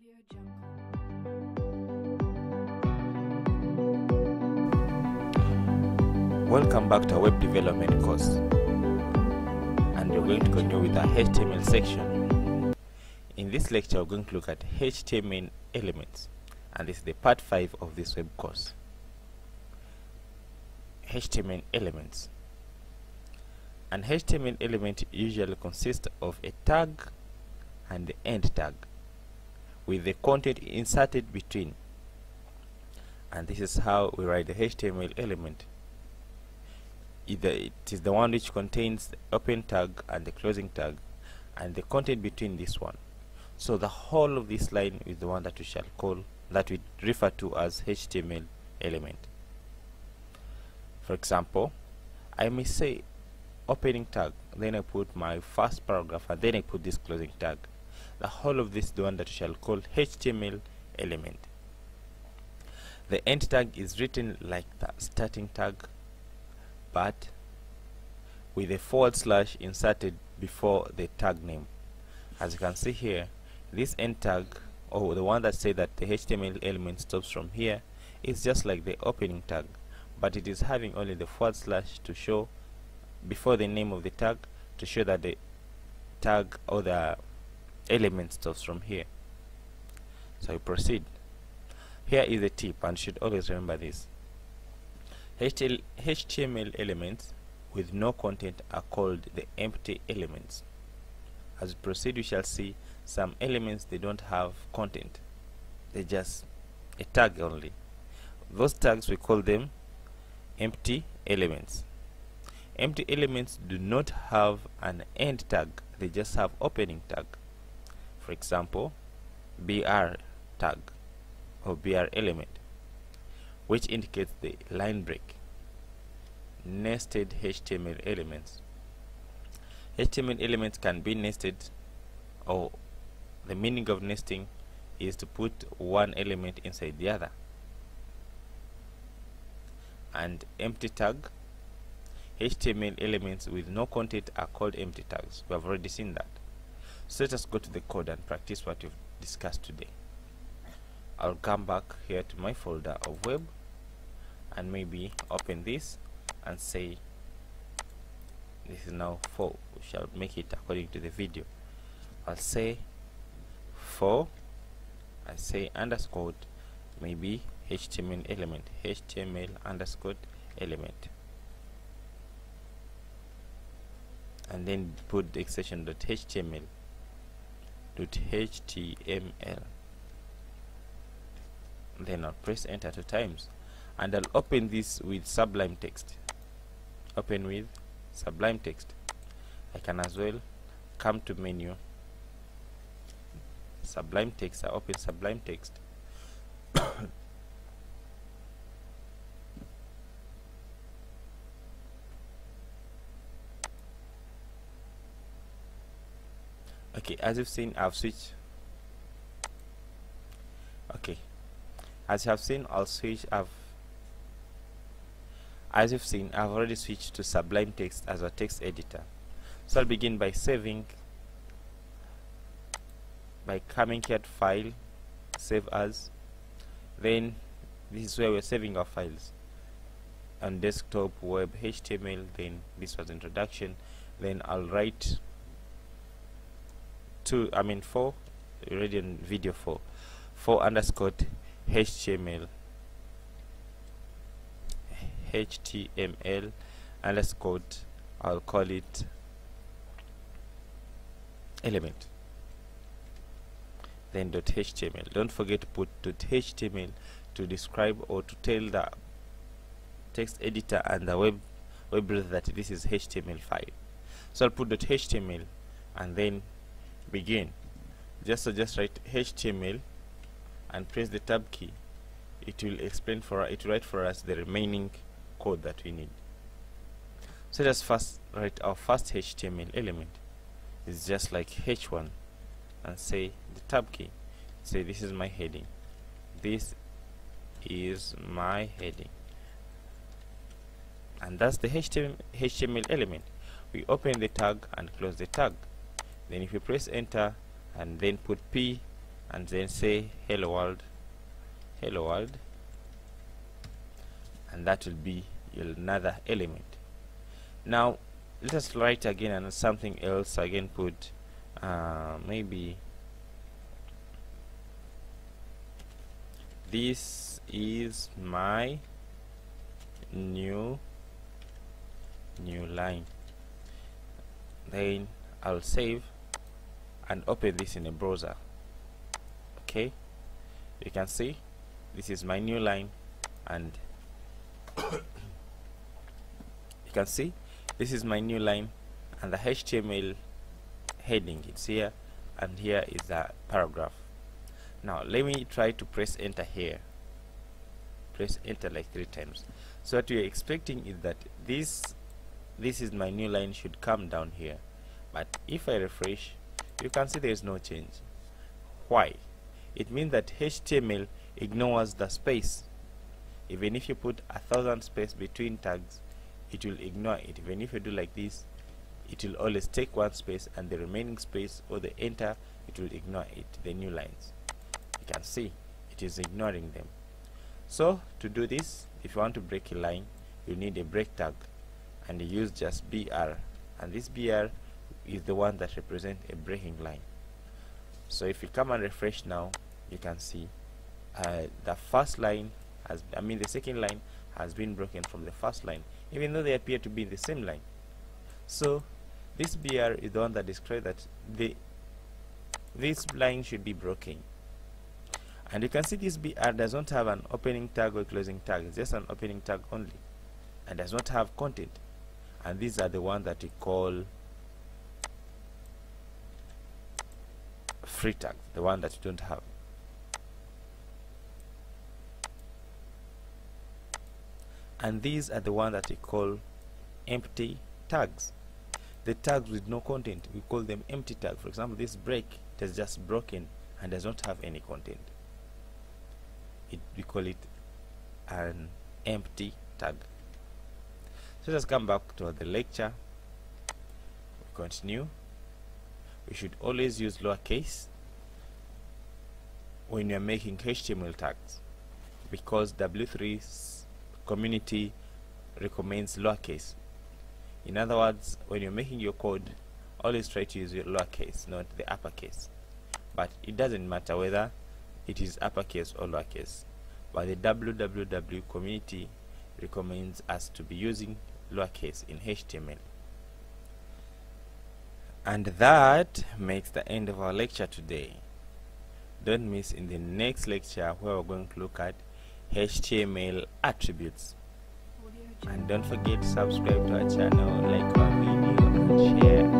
Welcome back to our web development course, and we're going to continue with our HTML section. In this lecture, we're going to look at HTML elements, and this is the part 5 of this web course. HTML elements. An HTML element usually consists of a tag and the end tag with the content inserted between, and this is how we write the HTML element. Either it is the one which contains the open tag and the closing tag and the content between this one. So the whole of this line is the one that we shall call, that we refer to as HTML element. For example, I may say opening tag, then I put my first paragraph, and then I put this closing tag. The whole of this is the one that we shall call HTML element. The end tag is written like the starting tag, but with a / inserted before the tag name. As you can see here, this end tag, or the one that says that the HTML element stops from here, is just like the opening tag, but it is having only the / to show before the name of the tag, to show that the tag or the element stops from here. So we proceed. Here is a tip, and you should always remember this. HTML elements with no content are called the empty elements. As we proceed, we shall see some elements, they don't have content, they're just a tag only. Those tags, we call them empty elements. Empty elements do not have an end tag, they just have opening tag. For example, BR tag or BR element, which indicates the line break. Nested HTML elements. HTML elements can be nested, or the meaning of nesting is to put one element inside the other. And empty tag. HTML elements with no content are called empty tags. We have already seen that. So let us go to the code and practice what we've discussed today. I'll come back here to my folder of web and maybe open this and say this is now 4. We shall make it according to the video. I'll say 4, I say underscore, maybe HTML element, HTML underscore element, and then put the extension .html, then I'll press enter 2 times, and I'll open this with Sublime Text. Open with Sublime Text. I can as well come to menu, Sublime Text. I open Sublime Text. Okay, as you've seen, I've switched. Okay, as you have seen, as you've seen, I've already switched to Sublime Text as a text editor. So I'll begin by saving, by coming here to File, Save As. Then this is where we're saving our files. On desktop, web, HTML. Then this was introduction. Then I'll write 4, already in video 4 underscore HTML underscore, I'll call it element, then .html. Don't forget to put .html to describe or to tell the text editor and the web browser that this is HTML5. So I'll put .html and then begin. Just write HTML and press the tab key. It will explain for us, it will write for us the remaining code that we need. So let us first write our first HTML element. It's just like h1, and say the tab key. Say this is my heading. This is my heading. And that's the HTML element. We open the tag and close the tag. Then if you press enter and then put P and then say hello world, and that will be your another element. Now let us write again and something else. Again, put maybe this is my new line. Then I'll save and open this in a browser. Okay, you can see this is my new line, and you can see this is my new line, and the HTML heading is here, and here is the paragraph. Now let me try to press enter here. Press enter like 3 times. So what we are expecting is that this is my new line should come down here, but if I refresh, you can see there is no change. Why? It means that HTML ignores the space. Even if you put 1,000 space between tags, it will ignore it. Even if you do like this, it will always take one space, and the remaining space or the enter, it will ignore it, the new lines. You can see it is ignoring them. So to do this, if you want to break a line, you need a break tag, and you use just BR, and this BR is the one that represents a breaking line. So if you come and refresh now, you can see the first line has, the second line has been broken from the first line, even though they appear to be in the same line. So this BR is the one that describes that this line should be broken. And you can see this BR does not have an opening tag or closing tag. It's just an opening tag only, and does not have content. And these are the ones that we call free tags, the one that you don't have. And these are the ones that we call empty tags. The tags with no content, we call them empty tag. For example, this break is just broken and does not have any content. We call it an empty tag. So let's come back to the lecture. We continue. We should always use lowercase when you're making HTML tags, because W3's community recommends lowercase. In other words, when you're making your code, always try to use your lowercase, not the uppercase. But it doesn't matter whether it is uppercase or lowercase, but the www community recommends us to be using lowercase in HTML. And that makes the end of our lecture today. Don't miss in the next lecture, where we're going to look at HTML attributes. And don't forget to subscribe to our channel, like our video, and share.